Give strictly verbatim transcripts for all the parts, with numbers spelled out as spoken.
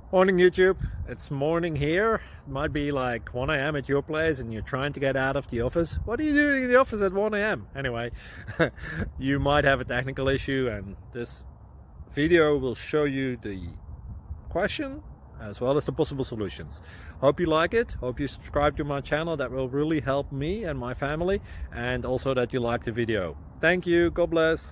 Morning YouTube, it's morning here. It might be like one A M at your place and you're trying to get out of the office. What are you doing in the office at one A M? Anyway, you might have a technical issue and this video will show you the question as well as the possible solutions. Hope you like it, hope you subscribe to my channel. That will really help me and my family, and also that you like the video. Thank you, God bless.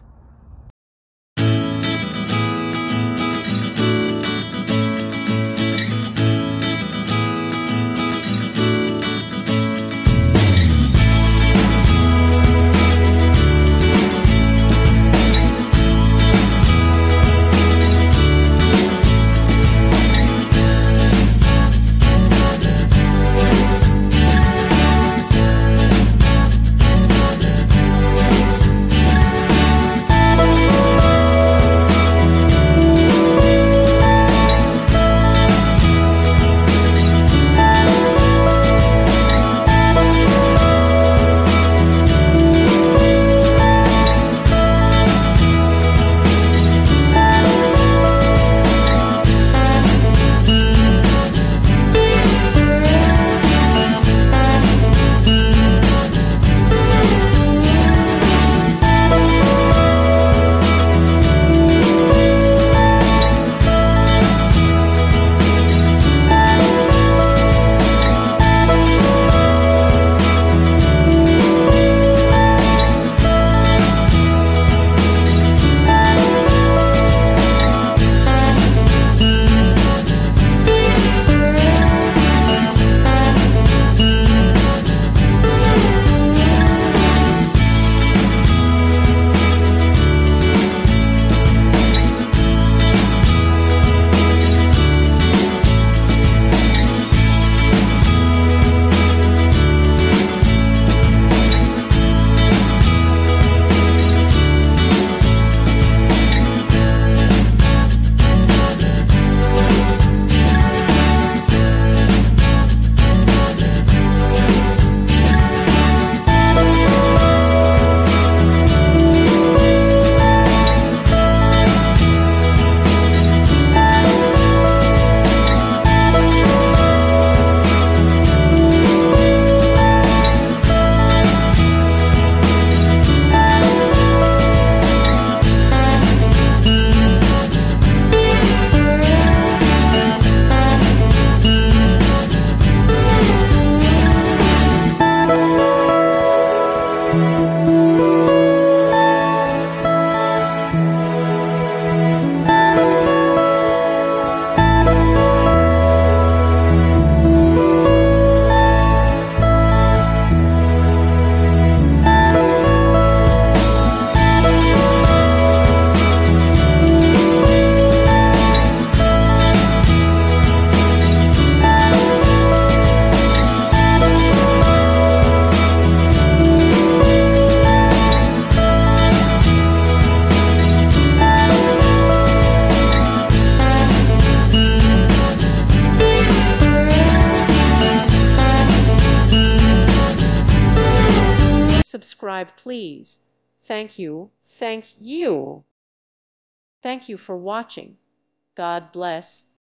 Subscribe, please. Thank you. Thank you. Thank you for watching. God bless.